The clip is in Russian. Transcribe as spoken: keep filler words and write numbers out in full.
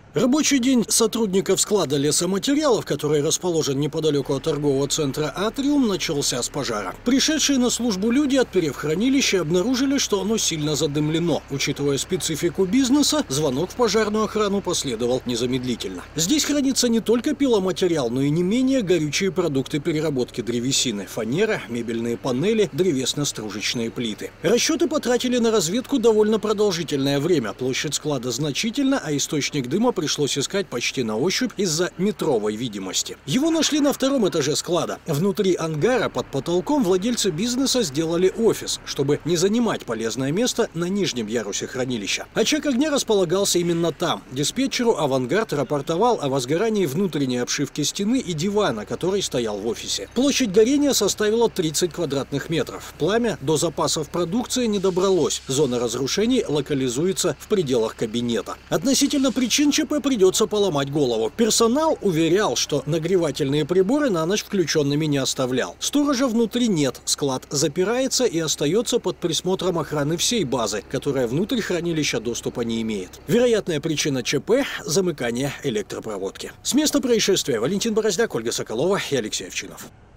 Рабочий день сотрудников склада лесоматериалов, который расположен неподалеку от торгового центра «Атриум», начался с пожара. Пришедшие на службу люди, отперев хранилище, обнаружили, что оно сильно задымлено. Учитывая специфику бизнеса, звонок в пожарную охрану последовал незамедлительно. Здесь хранится не только пиломатериал, но и не менее горючие продукты переработки древесины: фанера, мебельные панели, древесно-стружечные плиты. Расчеты потратили на разведку довольно продолжительное время. Площадь склада значительна, а источник дыма пришлось искать почти на ощупь из-за метровой видимости. Его нашли на втором этаже склада. Внутри ангара под потолком владельцы бизнеса сделали офис, чтобы не занимать полезное место на нижнем ярусе хранилища. Очаг огня располагался именно там. Диспетчеру «Авангард» рапортовал о возгорании внутренней обшивки стены и дивана, который стоял в офисе. Площадь горения составила тридцать квадратных метров. Пламя до запасов продукции не добралось. Зона разрушений локализуется в пределах кабинета. Относительно причин ЧП придется поломать голову. Персонал уверял, что нагревательные приборы на ночь включенными не оставлял. Сторожа внутри нет. Склад запирается и остается под присмотром охраны всей базы, которая внутрь хранилища доступа не имеет. Вероятная причина ЧП – замыкание электропроводки. С места происшествия Валентин Бороздяк, Ольга Соколова и Алексей Овчинов.